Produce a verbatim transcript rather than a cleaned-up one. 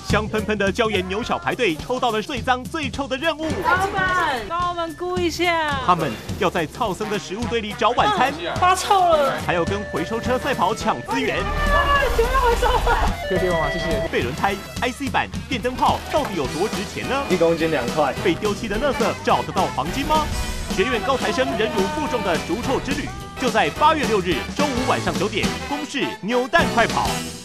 香喷喷的椒盐牛小排队抽到了最脏最臭的任务。 老板，帮我们估一下。 他们要在噪声的食物堆里找晚餐， 发臭了， 还要跟回收车赛跑抢资源。 啊，全要回收了。 可以给我吗？谢谢。 废轮胎、I C 板、电灯泡到底有多值钱呢？ 一公斤两块。 被丢弃的垃圾找得到黄金吗？学院高材生忍辱负重的逐臭之旅，就在八月六日周五晚上九点，公视扭蛋快跑。